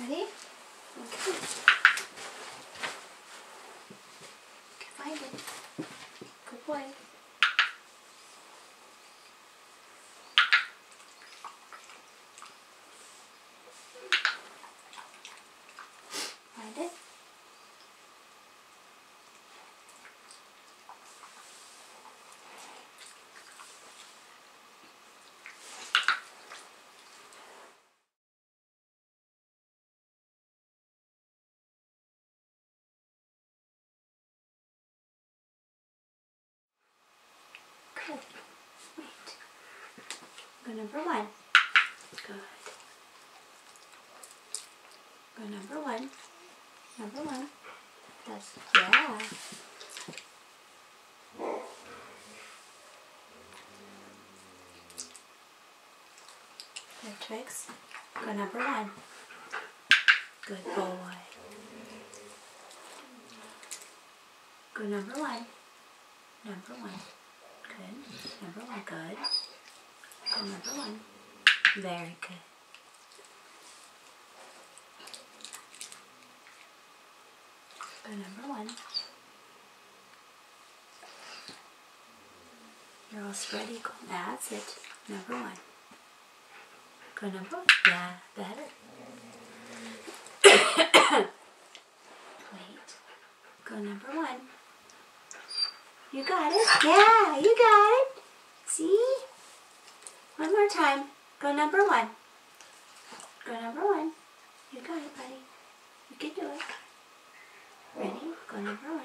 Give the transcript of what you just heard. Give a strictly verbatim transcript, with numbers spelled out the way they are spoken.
Ready? Okay. Find it. Good boy. Find it. Good. Wait. Go number one. Good. Go number one. Number one. That's, yeah. Good, Twix. Go number one. Good boy. Go number one. Number one. Good. Number one. Good. Go number one. Very good. Go number one. You're all spread equal. That's it. Number one. Go number one. Yeah, better. Wait. Go number one. You got it. Yeah, you got it. See? One more time. Go number one. Go number one. You got it, buddy. You can do it. Ready? Go number one.